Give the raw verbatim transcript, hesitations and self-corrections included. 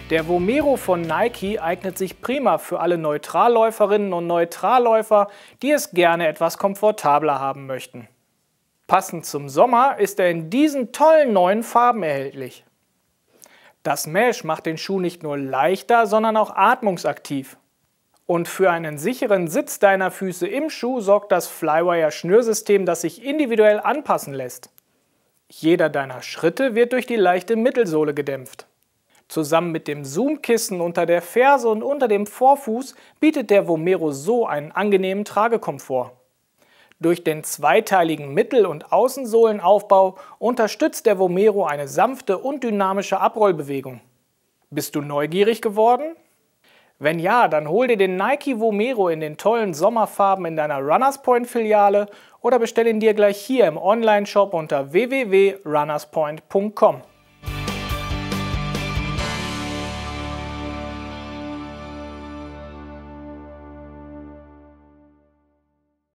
Der Vomero von Nike eignet sich prima für alle Neutralläuferinnen und Neutralläufer, die es gerne etwas komfortabler haben möchten. Passend zum Sommer ist er in diesen tollen neuen Farben erhältlich. Das Mesh macht den Schuh nicht nur leichter, sondern auch atmungsaktiv. Und für einen sicheren Sitz deiner Füße im Schuh sorgt das Flywire-Schnürsystem, das sich individuell anpassen lässt. Jeder deiner Schritte wird durch die leichte Mittelsohle gedämpft. Zusammen mit dem Zoom-Kissen unter der Ferse und unter dem Vorfuß bietet der Vomero so einen angenehmen Tragekomfort. Durch den zweiteiligen Mittel- und Außensohlenaufbau unterstützt der Vomero eine sanfte und dynamische Abrollbewegung. Bist du neugierig geworden? Wenn ja, dann hol dir den Nike Vomero in den tollen Sommerfarben in deiner Runners Point Filiale oder bestell ihn dir gleich hier im Onlineshop unter w w w punkt runners point punkt com.